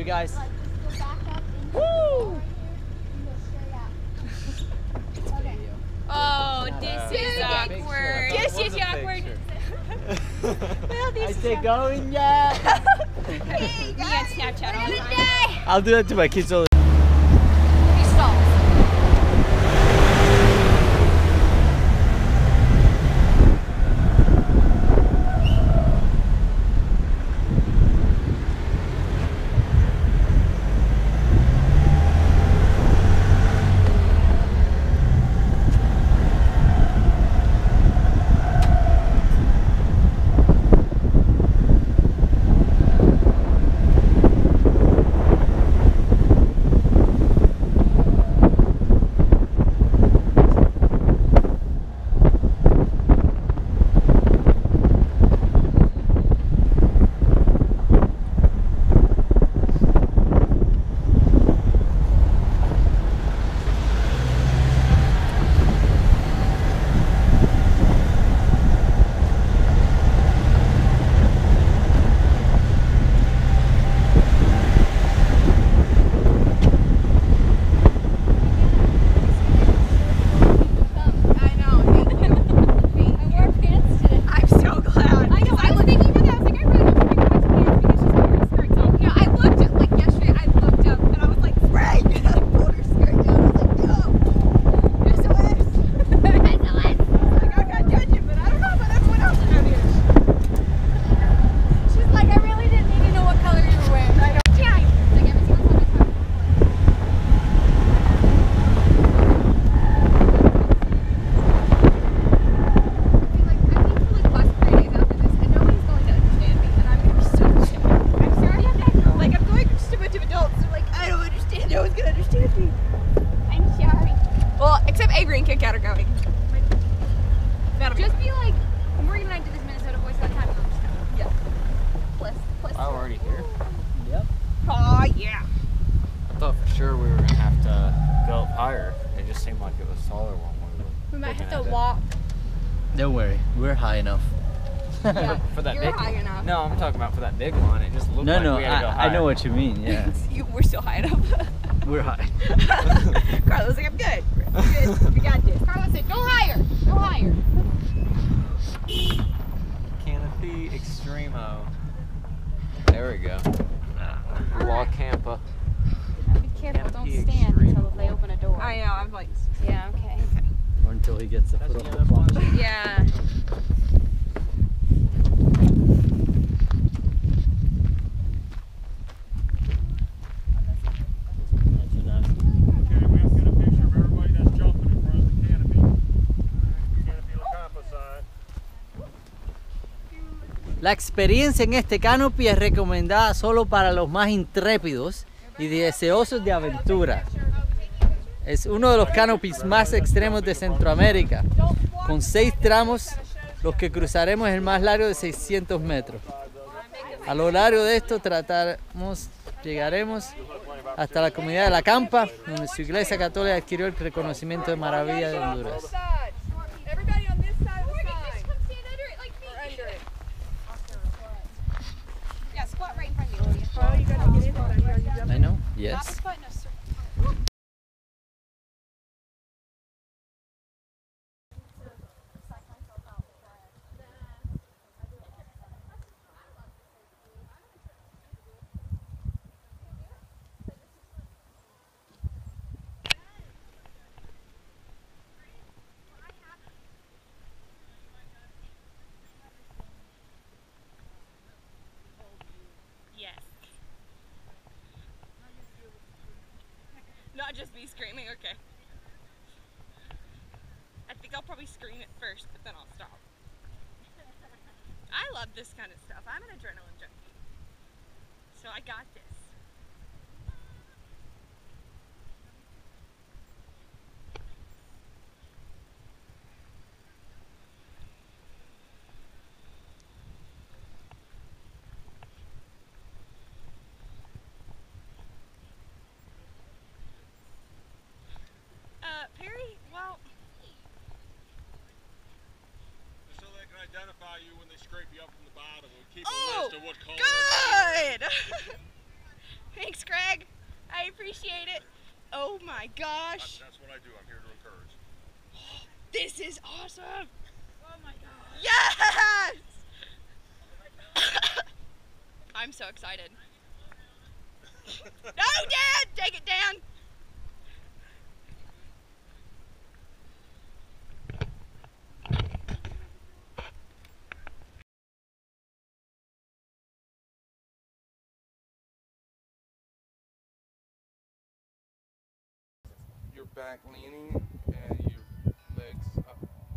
Here, guys. Woo! Oh, this is awkward. Yes, yes, awkward. Well, I say going, yeah. Hey, guys. Snapchat all the time. I'll do that to my kids all the time. Just be like, Morgan and I did this Minnesota voice all the time. Yeah. Plus. Oh, we're already here? Yep. Oh, yeah. I thought for sure we were going to have to go up higher. It just seemed like it was taller one. We might have to walk. Don't worry, we're high enough. Yeah, for that you're big high one. enough. No, I'm talking about for that big one. It just looked like we had to go higher. I know what you mean, yeah. We're still high enough. We're high. Carlos like, I'm good. We got this. Carlos said, go higher. Go higher. Canopy Extremo. There we go. La Campa. Be careful, don't stand until they open a door. I know, I'm like, yeah, okay. Or until he gets the foot off the plunge. Yeah. La experiencia en este canopy es recomendada solo para los más intrépidos y deseosos de aventura. Es uno de los canopies más extremos de Centroamérica. Con 6 tramos, los que cruzaremos el más largo de 600 metros. A lo largo de esto llegaremos hasta la comunidad de La Campa, donde su iglesia católica adquirió el reconocimiento de maravilla de Honduras. I know, yes. Not just me screaming, okay. I think I'll probably scream it first, but then I'll stop. I love this kind of stuff. I'm an adrenaline junkie. So I got this. Perry, well... So they can identify you when they scrape you up from the bottom and keep a Oh, list of what color. good! Thanks, Greg. I appreciate it. Oh my gosh. That's what I do. I'm here to encourage. This is awesome. Oh my god. Yes! I'm so excited. No, Dad! Take it down! Your back leaning and your legs up.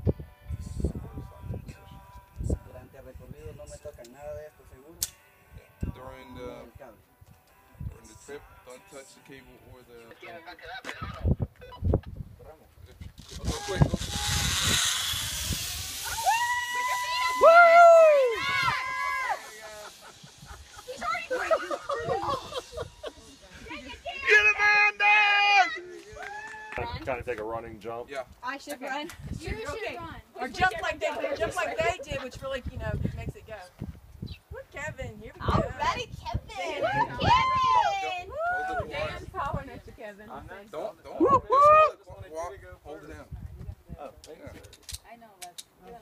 Durante el recorrido no me tocan nada de esto, seguro. During the trip, don't touch the cable or the. Go quick, go. Get him on, dog! Kind of take a running jump. Yeah. I should run. You should run. Or jump like they did, which really, makes it go. Look, Kevin, here we go. Alrighty, Kevin. Hold it. Dan's power next to Kevin. Don't. Just hold it down. Oh, Yeah. I know that.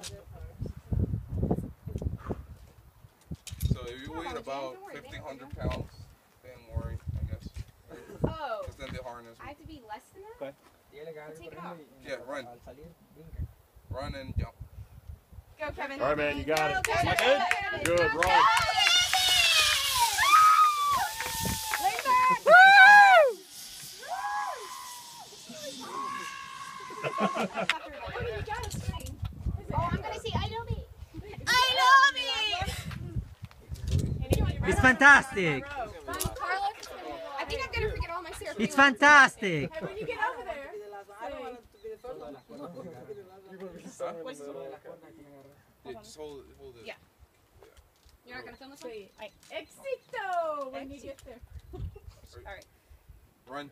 So if you weigh about 1,500 pounds, then worry, I guess. Oh. Because then the harness. I have to be less than that? Okay. Take it off. Yeah, run. Run and jump. Go, Kevin. All right, man, you got it. Kevin. Good? Good, run. Oh, I'm gonna see. I love it. It's fantastic. Carla, I think I'm gonna forget all my syrup. It's fantastic. Hey, when you get over there, Yeah, just hold it. Yeah. You're not gonna film this one? say, Éxito when you get there. Alright. Run.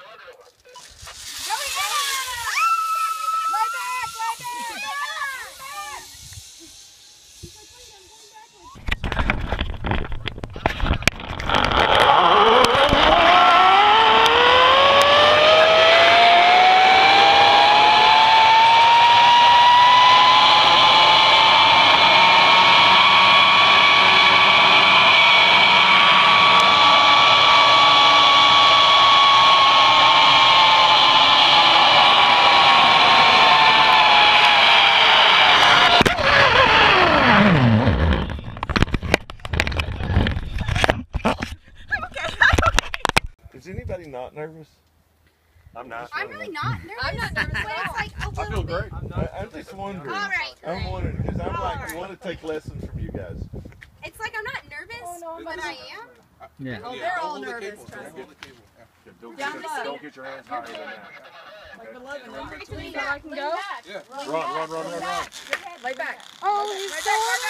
Is anybody not nervous? I'm not. I'm really not nervous. I'm not nervous. But it's like a I little feel bit. great. I'm just wondering. Alright. I'm wondering because I'm like, I want to take lessons from you guys. It's like I'm not nervous, but I am. Yeah. Oh, they're all Hold the nervous, cable, trust me. hold the cable. Yeah. Don't get your hands higher than that. Like below the number It's 3, lean so I back, can lean go. back. Yeah. Run. Lay back. Oh, he's so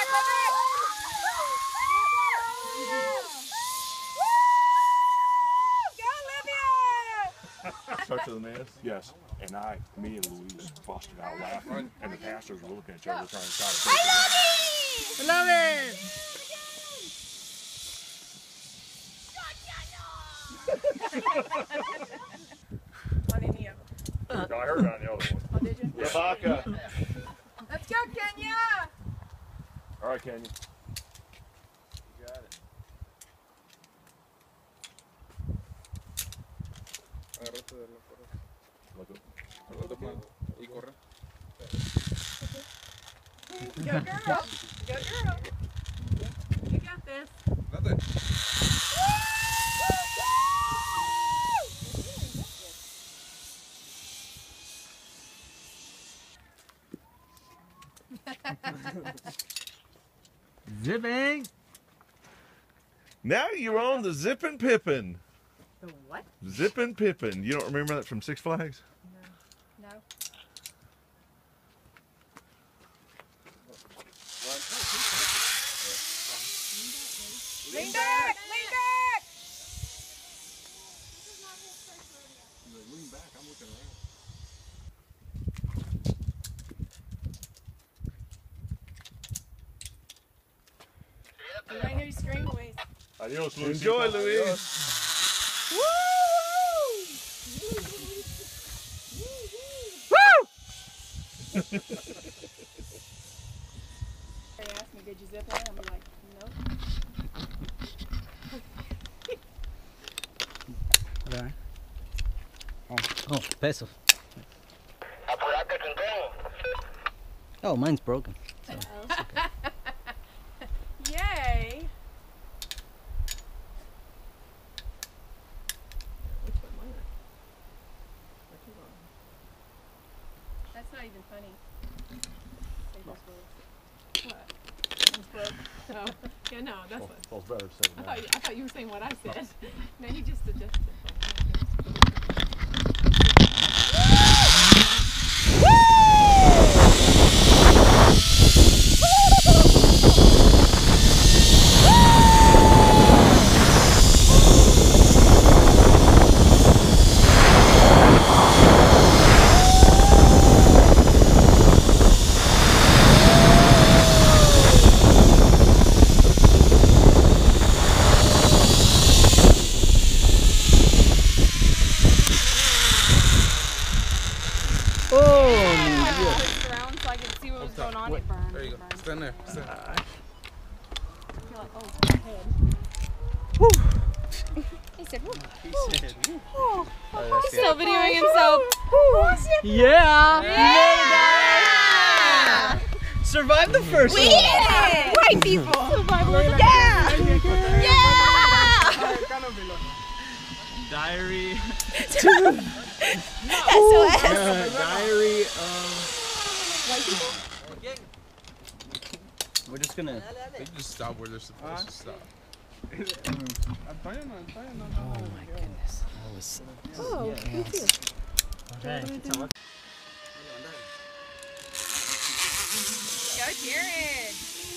Start to the nest? Yes. And me and Louise busted out laughing, and the pastors were looking at each other trying to try to break it down. Love it. On any of them. No, I heard it on the other one. Oh, did you? Yeah, Baca. Let's go, Kenya! All right, Kenya. You got it. Agárrate de la correa. Look up. Agárrate mal y corre. Go, girl! Go, girl! You got this. Date. Zipping. Now you're on the Zippin' Pippin'. The what? Zippin' Pippin'. You don't remember that from Six Flags? No. Lean back! Lean back! Lean back. I'm looking around. I hear you scream, Louise. Adios, Luis. Enjoy, Luis. They ask me, did you zip line? I'm like, no. Oh, pesos. Oh, mine's broken. So it's okay. Yay! That's not even funny. What? Oh, yeah, no, that's what. Well, it's better said than I done. thought you were saying what I said. No, he just adjusted it. There you go. Stand there. Stand there. He said, woo. He's still videoing himself. Yeah! Yeah! Survived the first We one! did it! White people! Yeah! Yeah! Diary. SOS! Diary of. We're just gonna. They just stop where they're supposed to stop. Oh my goodness. That was. Oh, me too. Okay. Go, Jared!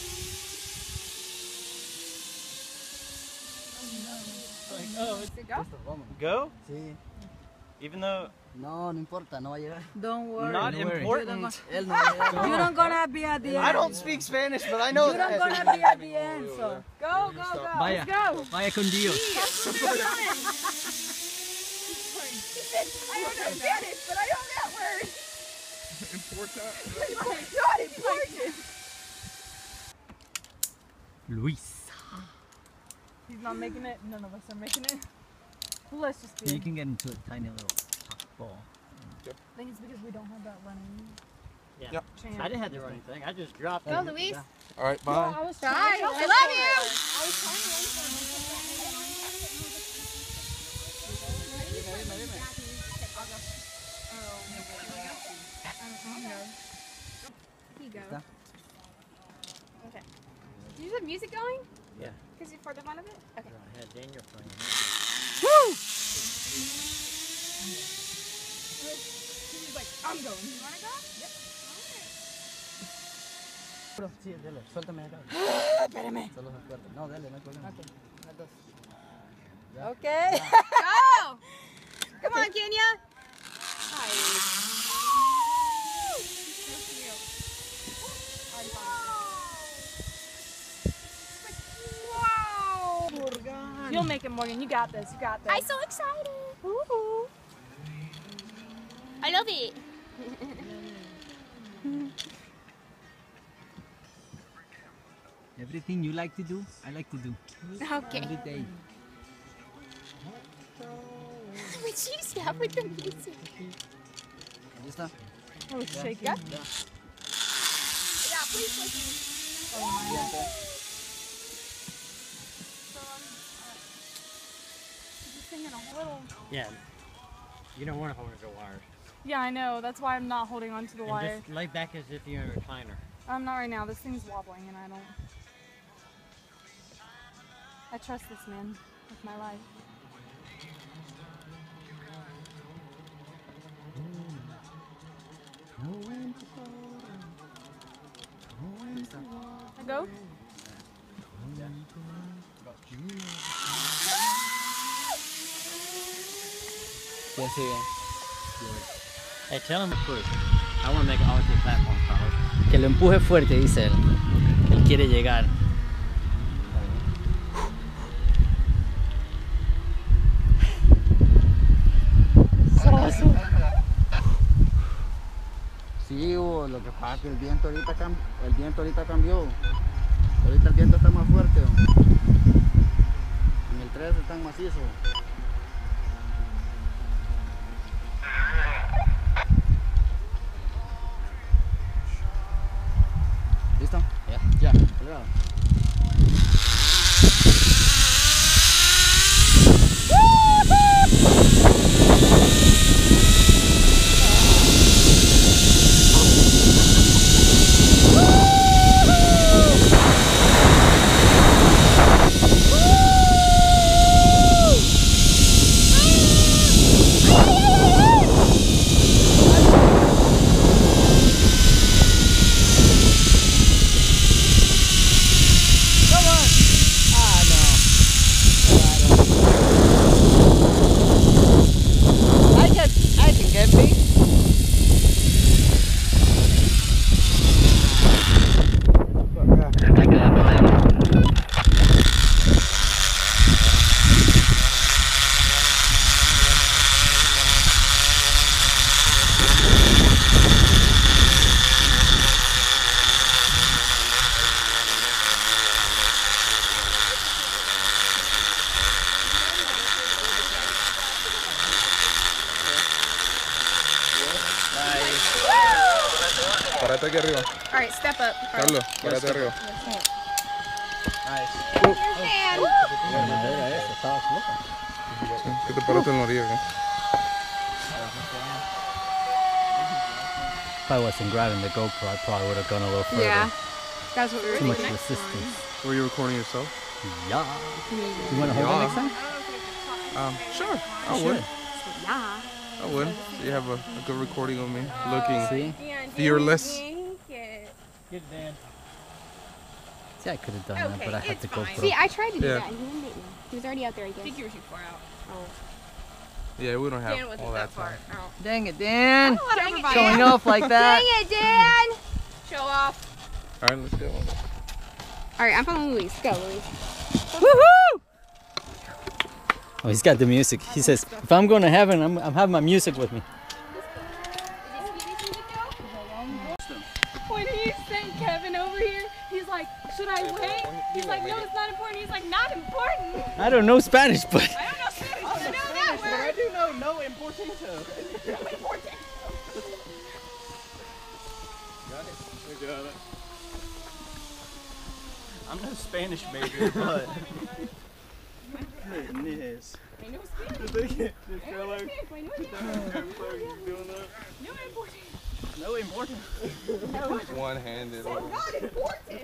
Go? Sí. Even though No, no importa, no va a llegar. Don't worry. not Don't worry. important. Él no va a llegar. You don't gonna be at the end. I don't speak Spanish, but I know You don't that. gonna be at the end, so go, go, go. Vaya. Let's go. Vaya con Dios. I don't know Spanish, but I know that word. Important. Not important. Luis. He's not making it. None of us are making it. Let's just You be. can get into a tiny little ball. I think it's because we don't have that running. Yeah. Yep. Chance. I didn't have to run anything. I just dropped Go, it. Luis. All right, bye. I was Bye. trying. I love you. Here you go. Okay. Do you have music going? Yeah. Because for the fun of it? Okay. I had Daniel playing. He's like, I'm going. You want to go? Yep. Sí, dele, suéltame acá. Espérame. Solo se fuerte. No, dele, no hay problema. Okay. Go! Come on, Kenya. Hi. Wow. You'll make it, Morgan. You got this. You got this. I'm so excited. Woo-hoo. I love it. Everything you like to do, I like to do. Okay. Every day. Would you stop with the music? ¿Ya está? Oh, shake it. Yeah, please listen. Just singing a little. Yeah. You don't want to hold it to wires. Yeah, I know. That's why I'm not holding on to the And wire. just lay back as if you're in a recliner. I'm not right now. This thing's wobbling and I don't. I trust this man with my life. I go? Sí, así bien. Hey, tell him to push. I want to make it all to the platform, Carlos. Que lo empuje fuerte, dice él. Él quiere llegar. pasó? Sí, lo que pasa es que el viento ahorita cambió. Ahorita el viento está más fuerte. En el 3 está macizo. ¿Listo? Ya. Acelerado. Párate aquí arriba. All right, step up. Carlos, párate arriba. ¿Qué te paraste en la orilla? If I wasn't grabbing the GoPro, I probably would have gone a little further. Yeah, that's what we were Too much thinking. resistance. Were you recording yourself? Yeah. You want to hold it next time? Sure. I would. Yeah. I would. So you have a good recording of me looking See? fearless. Get it, Dan. See, I could have done that, but I had the GoPro. See, I tried to do Yeah. that. He didn't make me. He was already out there, I guess. Figure too far out. Oh. Yeah, we don't have Dan wasn't all that that far time. out. Dang it, Dan! Dang it, Showing Dan. off like that. Dang it, Dan! Show off. All right, let's go. All right, I'm following Luis. Go, Luis. Woohoo! Oh, he's got the music. He says, if I'm going to heaven, I'm having my music with me. When he sent Kevin over here, he's like, should I wait? He's like, no, it's not important. He's like, not important. I don't know Spanish, but... I don't know Spanish, but I know that word. I do know no importanto. Got it. I'm no Spanish major, but goodness. I know Spanish. This fellow, I know it. doing that. No important. No important. One-handed. Not important.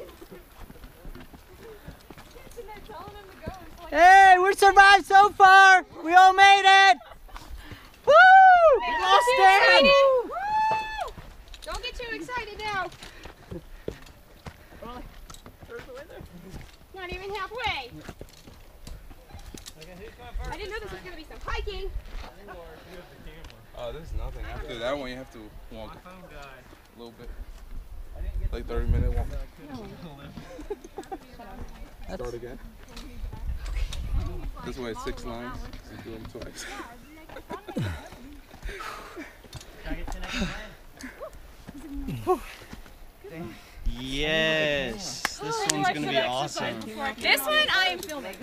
And they're telling him to go. It's like, Hey, we survived so far! We all made it! Woo! We lost Dan! Woo! Don't get too excited now. Not even halfway. I didn't know this was going to be some hiking. Oh, there's nothing. After that one, you have to walk a little bit. Like 30-minute walk. Start again. This way, 6 lines. So do them twice. Yes, this one's gonna be awesome. This one I am filming.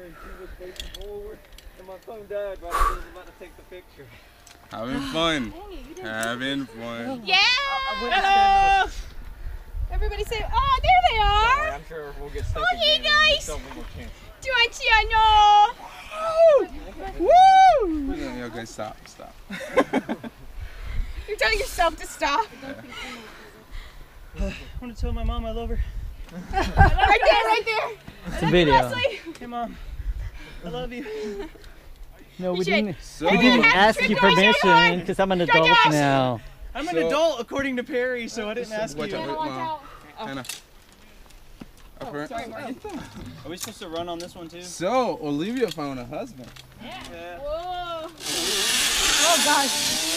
Having fun. Having fun. Yeah! Everybody say, oh, there they are! I'm sure we'll get stuck Oh, hey again. guys! Woo! Yeah, okay, stop. You're telling yourself to stop. I want to tell my mom I love her. Right there. It's a video. Leslie. Hey, Mom. I love you. No, we You didn't. So, We didn't have to ask trick you us, you're permission fine. because I'm an Trick adult us. now. I'm an So- adult according to Perry, so I didn't ask watch you. out, Watch Mom. out. Hannah. Up here. Sorry, Morgan. Are we supposed to run on this one too? So, Olivia found a husband. Yeah. Whoa. Oh gosh.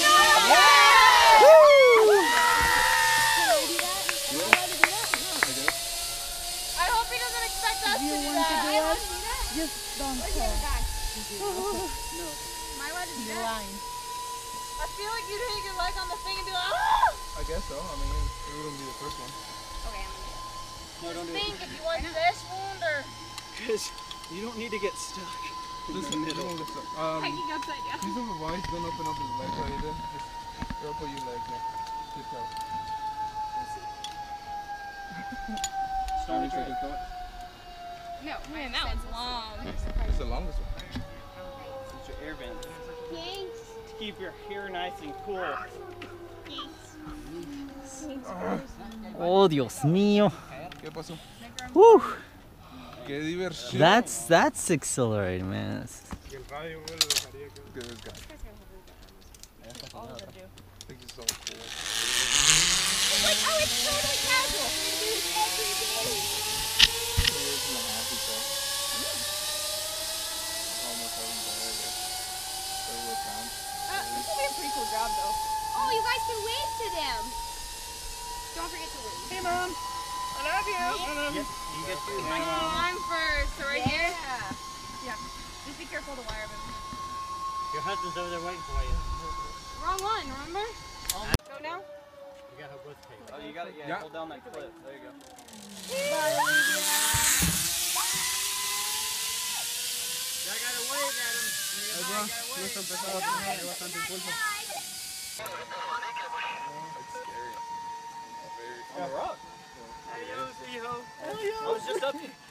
I hope he doesn't expect us to do that. Just don't tell. Am I allowed to do that? I feel like you'd hit your leg on the thing and be like, ah! I guess so. I mean, it wouldn't be the first one. Okay, I'm gonna do it. No, don't do Think it. if you want this wound or Because you don't need to get stuck. Listen, you won't get stuck. hiking upside down. Piece of advice, don't open up his legs either. Just throw up your legs there. Sit tight. Stony tree. No, man, that one's long. It's the longest one. It's your air vent. Thanks. To keep your hair nice and cool. Oh, Dios mío. ¿Qué pasó? Whew. Qué diversión. That's exhilarating, man. Look at this guy. All of them do. I think he's so cool. It's like, oh, it's totally casual. Do this every day. 2 years and a half, he said. Almost every day, I guess. Every time. This will be a pretty cool job, though. Oh, you guys can wave to them. Don't forget to wave. Hey, Mom. I love you. You get your I'm first. So right here. Yeah. Just be careful of the wire. Your husband's over there waiting for you. Wrong one, remember? Go now. You got her both taken. Oh, you got it. Yeah. Hold down that clip. There you go. I gotta wave at him. Hey, bro. No está empezando a tener bastante impulso. It's scary. Very On the rock. I was just up here.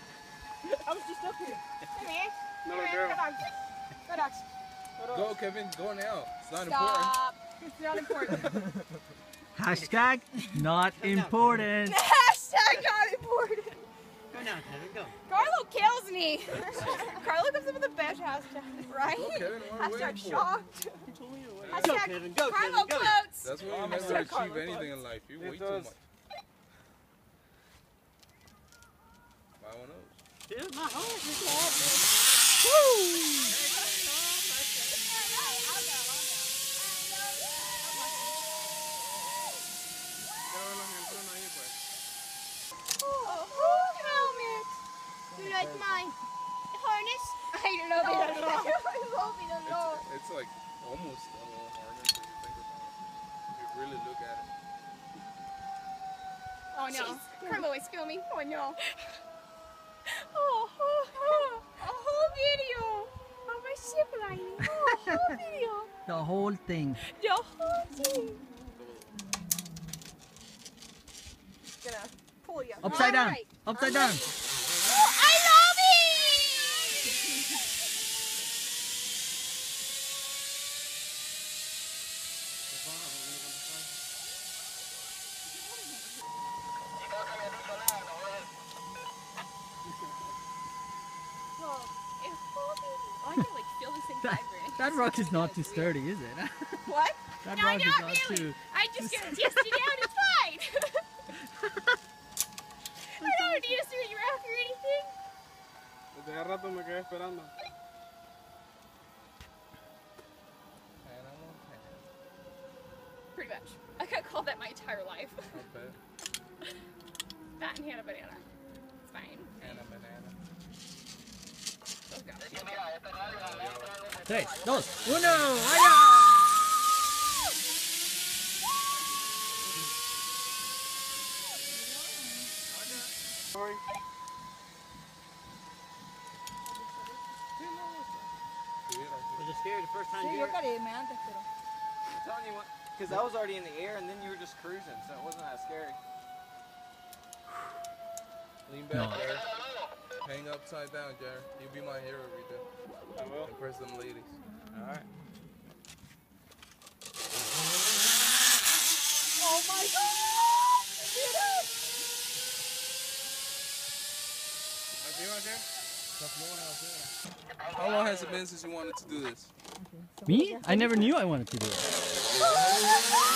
Come here. No, Come here. girl. Go dogs. Go dogs. Go, Kevin. Go now. It's not Stop. It's not important. Hashtag not important. Hashtag not important. Go now, Kevin, go. Carlo kills me. Carlo comes up with the best hashtag, right? Go, Kevin. What are we Hashtag waiting for? shocked. Go, Hashtag Kevin, go, Carlo Kevin, go. quotes. That's why you never achieve anything in life. You wait too much. Buy one of those. Dude, my heart is Helmet. You like my harness? I love it a lot. I love it a lot. It's like almost a little harder if you think about it. If you really look at it. Oh no. Carlo is filming. Oh no. A whole video of my ZipLining. Oh, a whole video. The whole thing. The whole thing. Gonna pull you. Upside down. Alright. Upside down. Oh, I love it. I can like feel this thing vibrate. That rock is not too sturdy, is it? What? That No, rock is not not really. too. I just get tested out. It's fine. I don't need a certain rock or anything. Desde hace rato me quedé esperando. Pretty much. I got called that my entire life. I bet. That and Hannah Banana. It's fine. And a banana. Let's go. 3, 2, 1, ¡vaya! Was it scary the first time Sí, you yo did it? caréme antes, pero. I'm telling you what, because I was already in the air and then you were just cruising, so it wasn't that scary. Lean back, Jared. Hang upside down, Jared. You be my hero right there. I will. Impress them ladies. Alright. Oh my god! Get up! How long has it been since you wanted to do this? Me? I never knew I wanted to do it.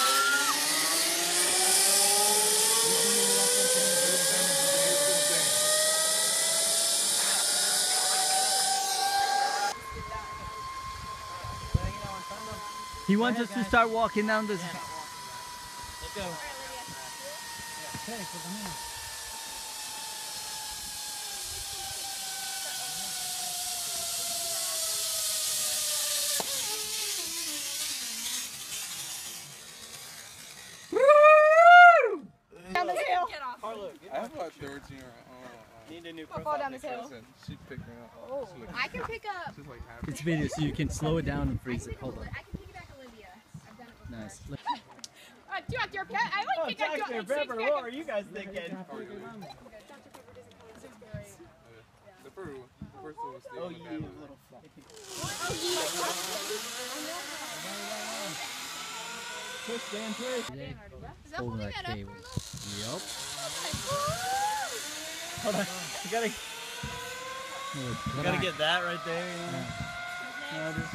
He wants us to start walking down this. Let's go. touching her. Need a new I'll fall down this hill. Listen, she picked me up. Oh, She's like, I can pick up. she's like happy. It's video, so you can slow it down and freeze it. Hold on. I can piggyback Olivia. I've done it before. Nice. Dr. Pepper. I like pick up Dr. Pepper, what were you guys thinking? The first one was still Oh, on the you bad one. little fuck. Push, Dan, push. Is that Holding holding that that up cable. for us? Yup. Hold on. You gotta get that right there. You know? No, just...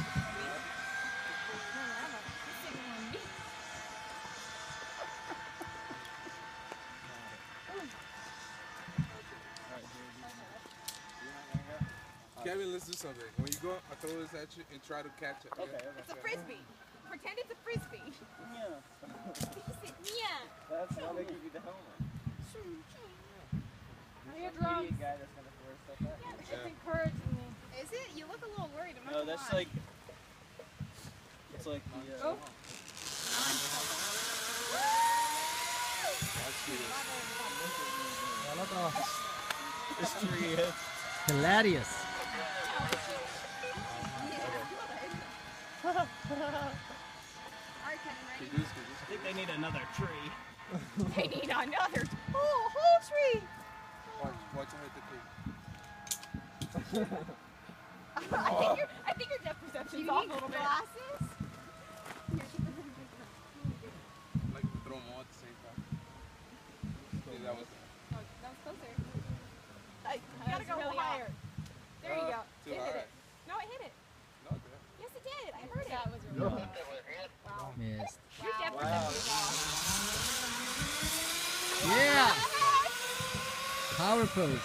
Kevin, let's do something. When you go, I throw this at you and try to catch it. Okay, It's a frisbee. Pretend it's a frisbee. Yeah. Yeah. That's why they give you the helmet. Your drums. Idiot guy that's gonna wear stuff like that. It's encouraging me. Is it? You look a little worried. I'm not No, gonna that's lie. like... It's like the... Oh. This tree is... Hilarious. I think they need another tree. They need another whole tree. Watch her hit the tree. I think your depth perception's off a little bit. Glasses? Like throw them all at the same time. Yeah, that was. Oh, that was closer. You gotta go really higher. There you go. Too It hit high. it. No, it hit it. No, it didn't. Yes, it did. I heard it. That was No. Wow. Missed. Your depth perception's off. Yeah. Power pose.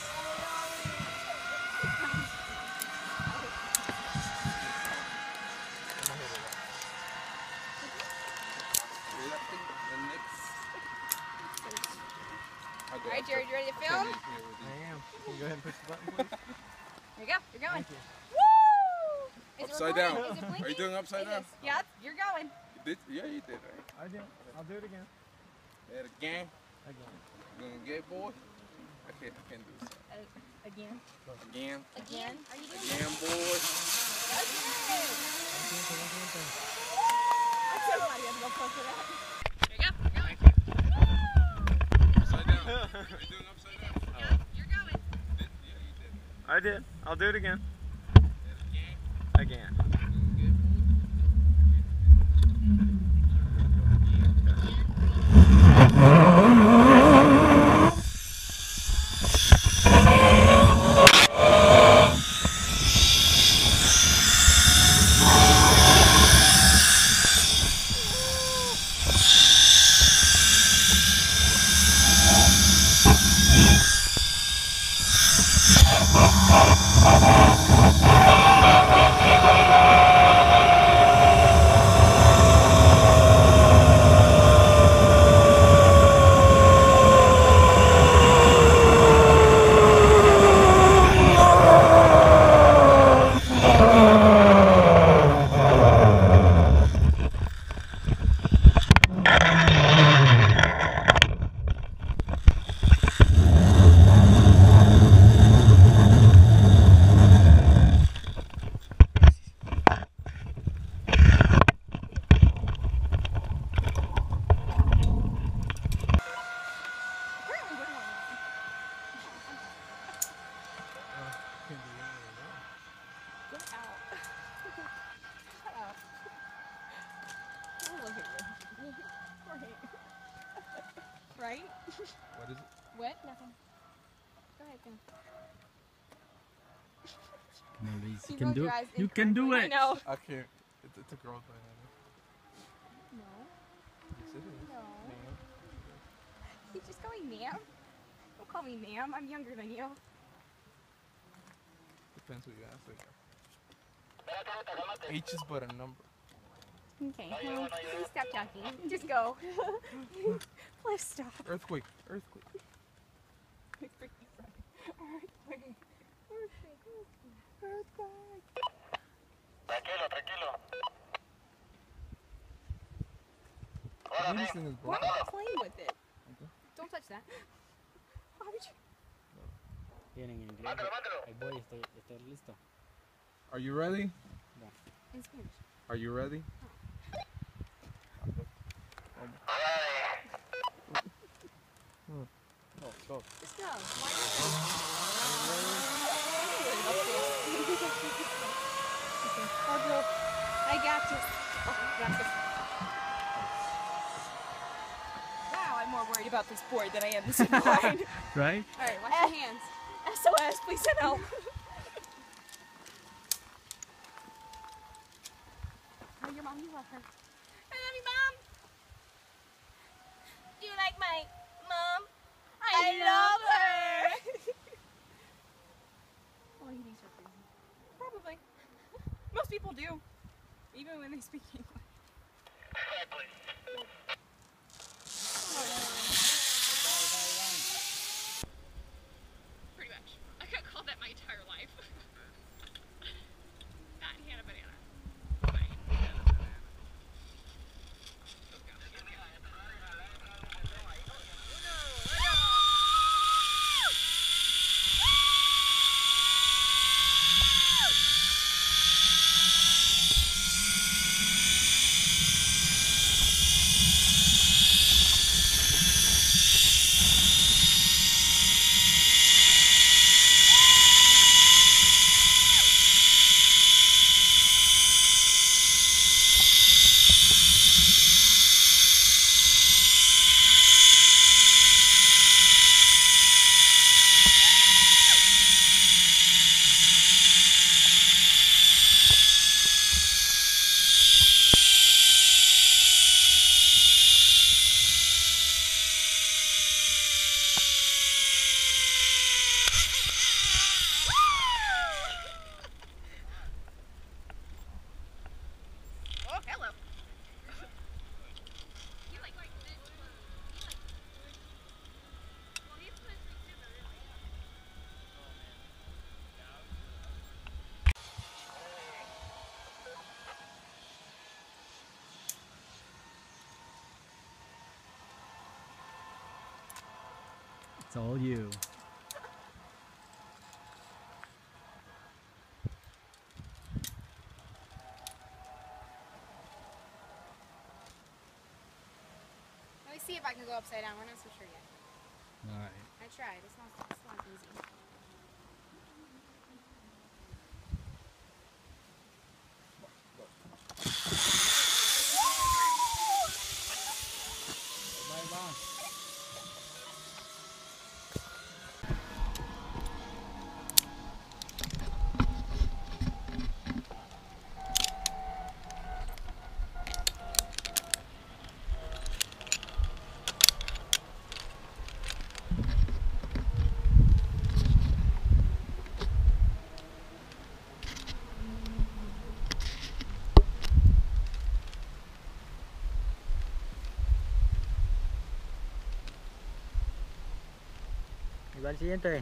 All right, Jared, you ready to film? I am. Can you go ahead and push the button, please? There you go. You're going. Thank you. Woo! Is it Upside recording? down. Is it blinking? Are you doing upside It down? is. Yeah, you're going. Yeah, you did, right? I did. I'll do it again. Yeah, again. Again. You gonna get boy? I can't do this. Again. Again. Again? Are you doing Again, boy. Okay. I'm so glad you had to go close to that. There you go. You're going. Upside down. Are you doing upside down? Yeah, you're going. Yeah, you did. I did. I'll do it again. Again. Right? What is it? What? Nothing. Go ahead, then. Come on, Luis. You You can rolled do your it. eyes You can do incorrectly. it. I know. I can't. It's a girl thing. No. Yes, it is. No. Man. You just call me ma'am? Don't call me ma'am. I'm younger than you. Depends who you ask. Like. H is but a number. Okay. Well, please stop talking. Just go. Please stop. Earthquake. Earthquake. Earthquake. This thing is Why black. are you playing with it? Don't touch that. Why would you? Vienen en inglés. Ahí voy, estoy listo. Are you ready? In Spanish. Are you ready? Go. Let's go. I got you. Wow, I'm more worried about this board than I am the ZipLine. Right? All right, wash your hands. SOS, please send help. Oh, your mom, you love her. I love you, Mom. Do you like my mom? I love her. Oh, he thinks you're crazy. Probably. Most people do, even when they speak English. Pretty much. I got called that my entire life. That and Hannah Banana. Oh, hello. You like this one. Well, these ones are super really. It's all you. Let me see if I can go upside down. We're not so sure yet. Alright. I tried. It's not easy. ¿Y va el siguiente?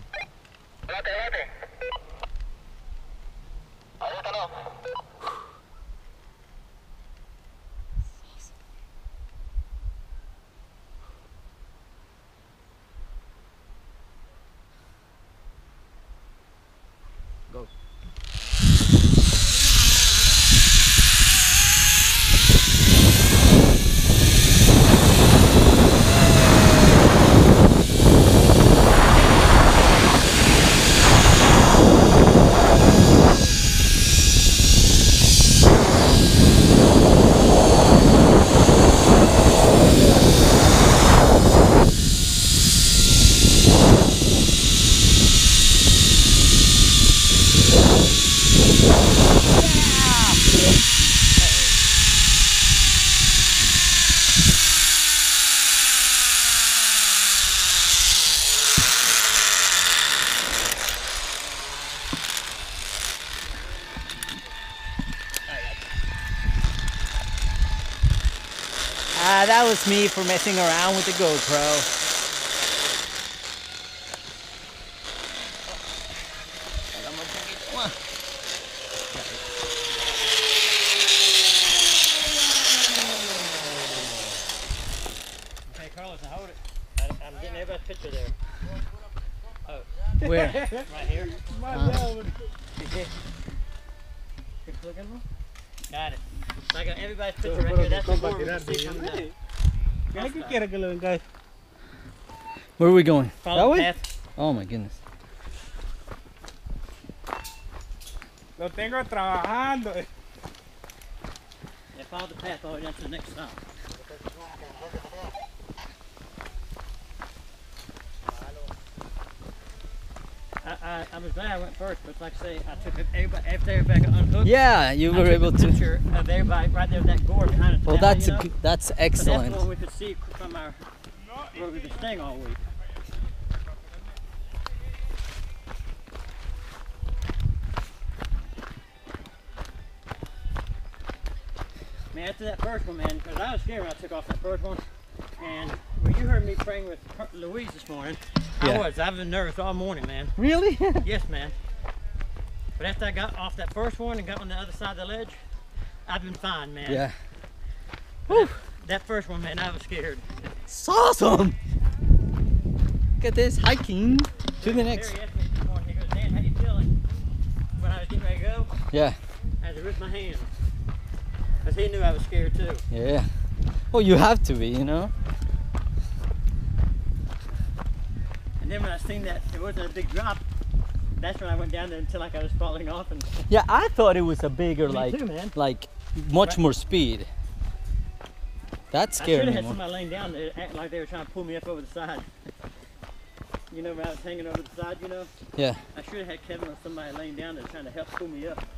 Go. That was me for messing around with the GoPro. Okay, Carlos, now hold it. I'm getting everybody's picture there. Oh. Where? Right here. Got it. So I got everybody's picture right here. That's the board we can see from the Where are we going? follow That the way? path. Oh my goodness. Lo tengo trabajando. Yeah, follow the path all the way down to the next stop. I was glad I went first, but like I say, I took everybody after everybody got unhooked. Yeah, you I were took able a to. picture of everybody right there, that gore behind us. Well, down, that's you know? that's So excellent. that's what we could see from our where we've been staying all week. Man, after that first one, man, because I was scared when I took off that first one. And when you heard me praying with Louise this morning, Yeah. I've been nervous all morning, man. Really? Yes, man. But after I got off that first one and got on the other side of the ledge, I've been fine, man. Yeah. That first one, man, I was scared. It's awesome. Look at this, hiking to the next. Barry asked me this morning, he goes, Dan, how you feeling? When I was getting ready to go, Yeah. I had to rip my hand. Because he knew I was scared too. Yeah. Well, you have to be, you know. And then when I seen that it wasn't a big drop, that's when I went down there until like I was falling off. And Yeah, I thought it was a bigger, Me like, too, man. like much more speed. That I scared should have me had more. somebody laying down there acting like they were trying to pull me up over the side. You know, when I was hanging over the side, you know? Yeah. I should have had Kevin or somebody laying down there trying to help pull me up.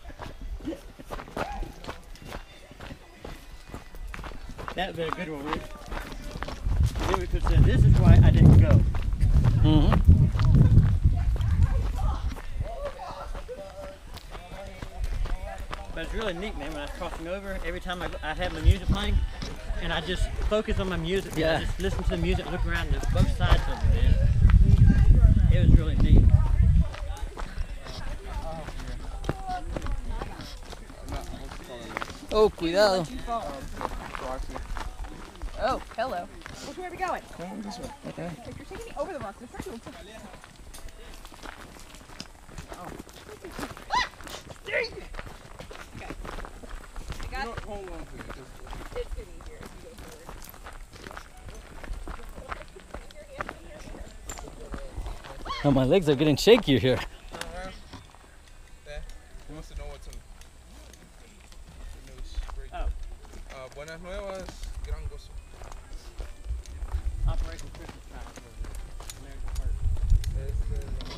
That would be a good one, Rick. Then we could say, this is why I didn't go. Mm-hmm. But it's really neat, man, when I was crossing over, every time I had my music playing, and I just focus on my music, man. Yeah. I just listen to the music, look around to both sides of it, man. It was really neat. Oh, cuidado. Oh, hello. Which way are we going? This way. Okay. You're taking me over the rocks. They're trying to Okay. I got it. Hold on to it. It's getting easier as you go forward. Oh, my legs are getting shakier here. He wants to know what's in the news. Great. Oh. Buenas nuevas, gran gozo. Operation Christmas Child. American Heart.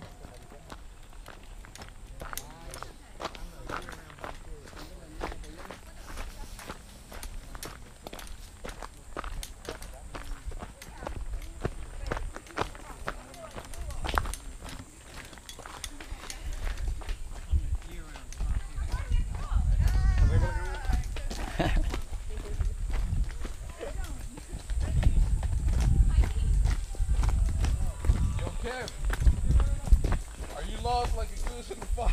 Kev, are you lost like a goose in the fire?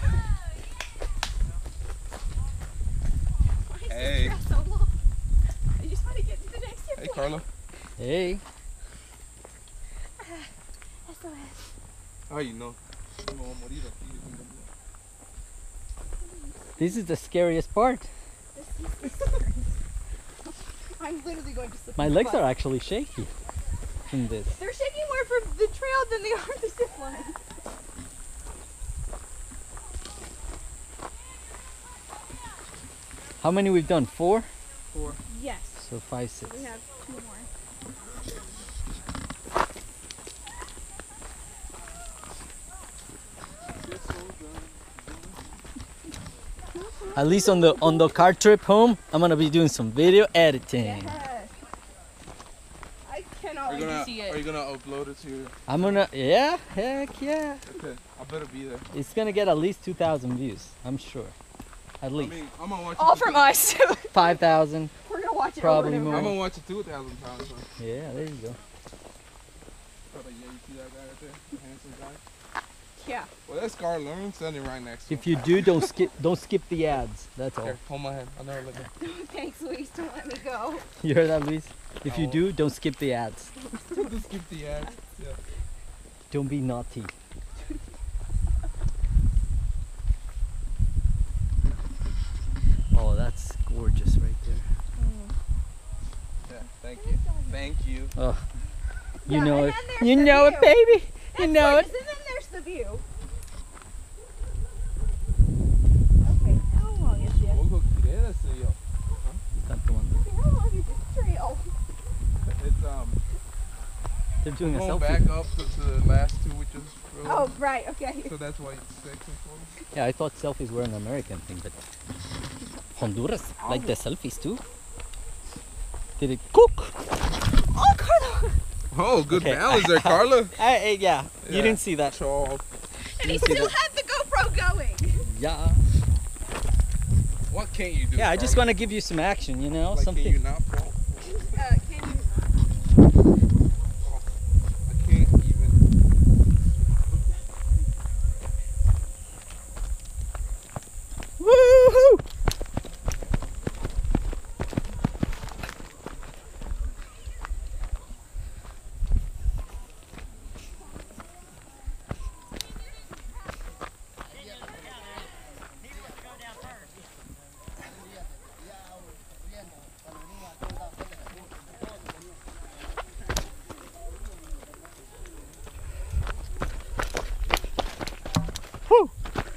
Hey. So long. I just want to get to the next Hey, Carla. Hey. SOS. How you know? This is the scariest part. I'm literally going to slip. My legs are actually shaky in this. They're shaking more from the trail than they are the zip line. How many we've done? 4? 4. Yes. So 5, 6. We have 2 more. At least on the car trip home, I'm gonna be doing some video editing. Yes. I cannot wait to see Are it. you gonna upload it to your... I'm gonna, yeah, heck yeah. Okay, I better be there. It's gonna get at least 2,000 views, I'm sure. At I least. mean, I'm gonna watch All it. from us. 5,000. We're gonna watch it Probably over and more. I'm gonna watch it 2,000 times. Yeah, there you go. Yeah, you see that guy right there? The handsome guy? Yeah. Well, that's Scar Learn standing right next to him. If you do, don't skip the ads. That's all. Here, hold my hand. I'll never let go. Thanks, Luis. Don't let me go. You heard that, Luis? If you No. do, don't skip the ads. Just skip the ads. Yeah. Don't be naughty. Thank you. Oh, you Yeah, know and it. then there's You the know it, view. baby. You That's know gorgeous. it. And then there's the view. Okay, how long is this? Poco quieres, yo. Están tomando. How long is this trail? It's They're doing a going selfie. back up to the last two we just rode. Oh, right, okay. So that's why it's 6 and 4. Yeah, I thought selfies were an American thing, but Honduras like the selfies too. Did it cook? Oh, Carlo! Oh, good Okay. balance there, Carla. Yeah, you didn't see that. Show off. And he see still that. has the GoPro going. Yeah. What can't you do? Yeah, I just Carla? want to give you some action, you know, Like, something. Can you not fall? Can you? I can't even. Woohoo! Woo!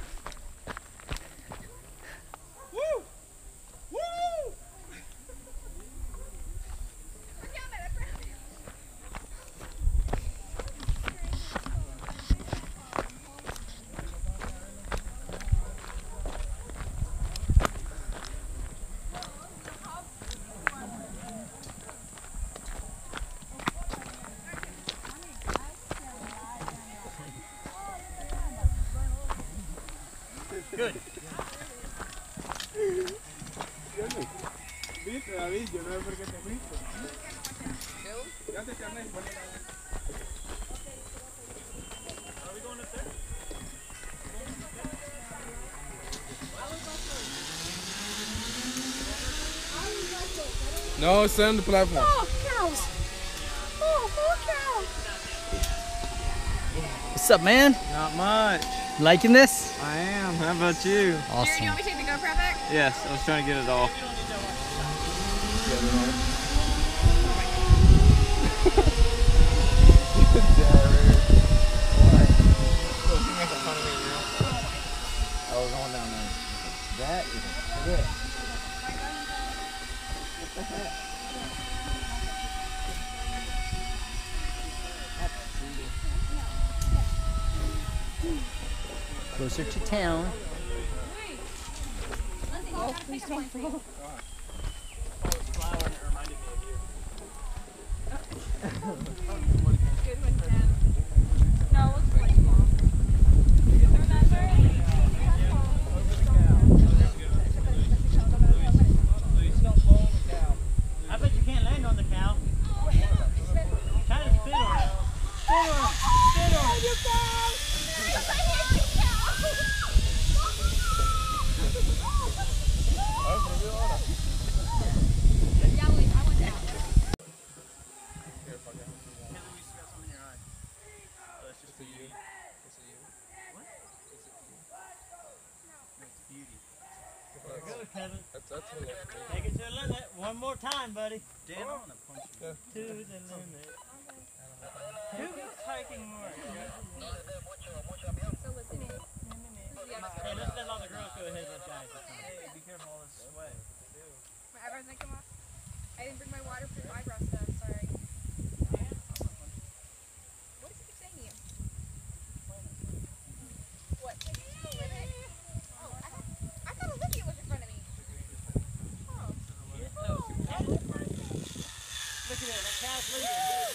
Good. Viste, David, yo no sé por qué te fuiste. Ya te llamé. No, it's on the platform. Oh, cows. Oh, poor cows. What's up, man? Not much. Liking this? I am. How about you? Awesome. Do you want me to take the GoPro back? Yes, I was trying to get it off. That is a trip. What the heck? Closer to town. Oh, please don't fall. Good one, Ken. No, it's like small. Throw that there. I bet you can't land on the cow. Try to spit on it. Spit on it. Spit on it. You cow! I hate you, cow! Yeah, wait, I went down. Good, Kevin. That's a little. Take it to the limit. One more time, buddy. Dan, I want to punch you. Yeah. To the limit. Who gets hiking more? So listen, Hey, let's let all the girls go ahead with guys. Hey, be careful all this sweat. my eyebrows might come off. I didn't bring my waterproof eyebrow stuff, sorry. What does he keep saying to you? What? Take it to the limit? Oh, I thought Olivia was in front of me. Oh. Look at that cow's leaving.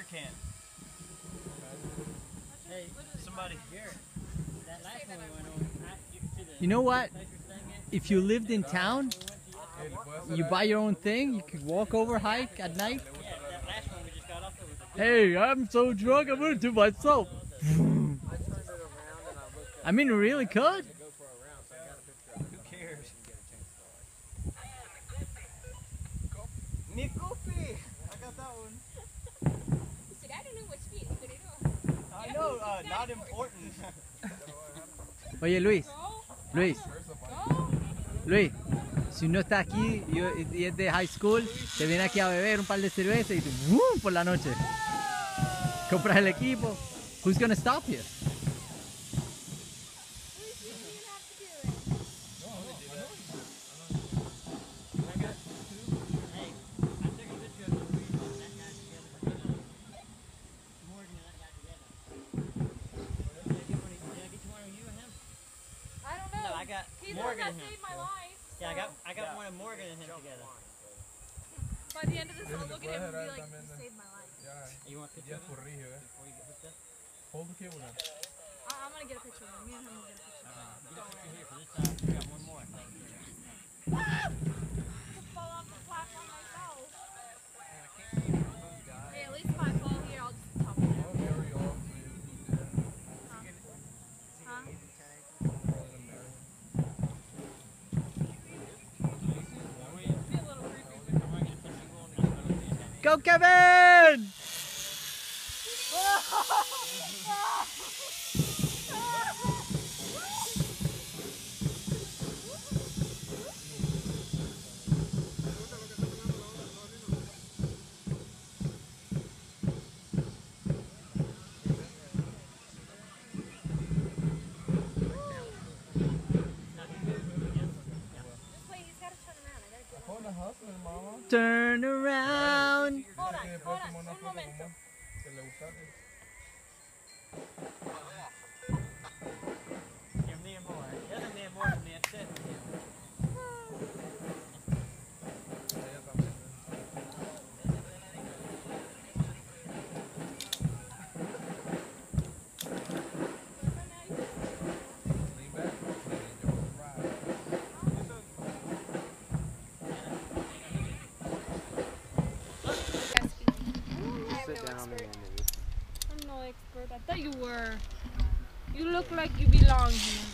beer can. Hey, somebody here. That last one we went on. You can see the. You know what? If you lived in town, you buy your own thing. You could walk over, hike at night. Yeah, that last one we just got off. It was a Hey, I'm so drunk. I'm gonna do myself. I mean, really could. Who cares? Mi coffee. I got that one. I don't know what speed, but I know. I know, not important. Oye, Luis. Luis, si uno está aquí y es de high school, te viene aquí a beber un par de cervezas y tú, ¡boom!, por la noche. Compras el equipo. Who's gonna stop you? Morgan and him. Saved my life. Yeah, I got one of Morgan and him together. By the end of this, I'll look at him and be like, "You saved my life." You want a picture of him? Before you get hooked up? Hold the cable now. I'm gonna get a picture of him. Me and him will get a picture. Get a picture here for this side. We got one more. Just fall off the platform myself. Hey, at least if I fall here, I'll just top it. Huh? Go, Kevin! Turn around. Hold on, un momento. Give me more. He doesn't need more than that. I'm no expert. I thought you were. You look like you belong here.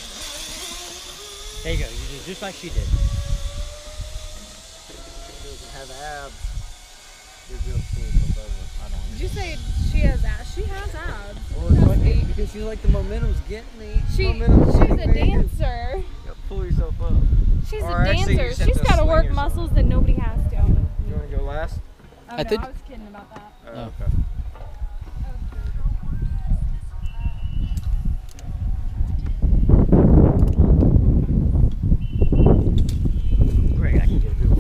There you go. You did just like she did. She doesn't have abs. You're just I don't Did you say she has abs? She has abs. Well, it's like, because she's like the momentum's getting me. She's a dancer. You pull yourself up. She's Or a actually, you dancer. just have She's to got to swing work yourself. muscles that nobody has to. You want to go last? Oh, I no, think- I was kidding about that. Oh, okay. Greg, I can get a good one.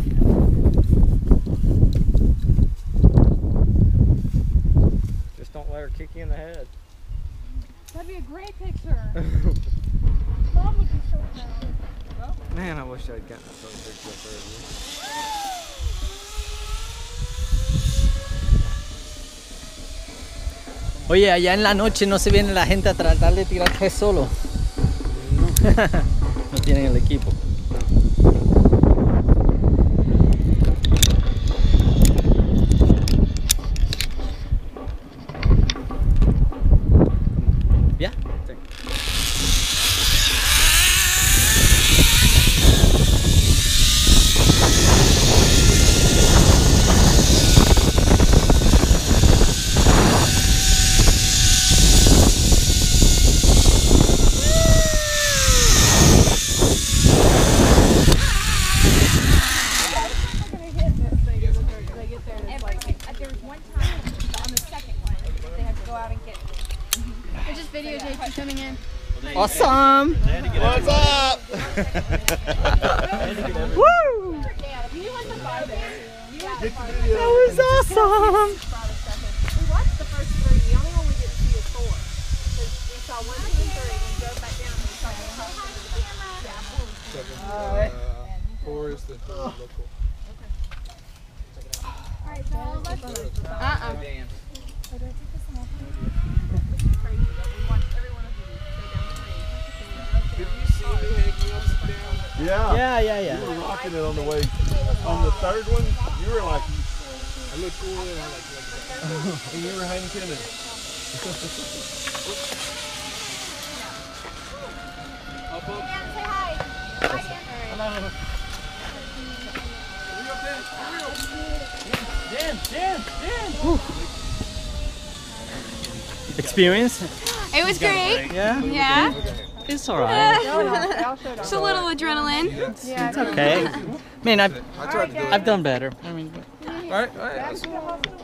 Just don't let her kick you in the head. That'd be a great picture. Mom would be so proud. Man, I wish I'd gotten some picture up earlier. Oye, allá en la noche no se viene la gente a tratar de tirarte solo. No tienen el equipo. ¿Ya? There's one time on the second one, they had to go out and get. I just videotaped you coming in. Awesome! What's up? Woo! You want the Barbie? That was awesome! We watched the first three. The only one we didn't see is 4. Because we saw 1, 2, and 3, and we drove back down and we saw the top. 4 is the local. Alright, so let's Dance. Yeah. Yeah. You were rocking it on the way. On the third one, you were like, I looked forward and I like and you were hanging timid. Dan, say hi. Hi, Dan. Experience? It was great. Yeah? Yeah. It's alright. Just a little adrenaline. It's okay. I mean, I've done better. I mean, All right.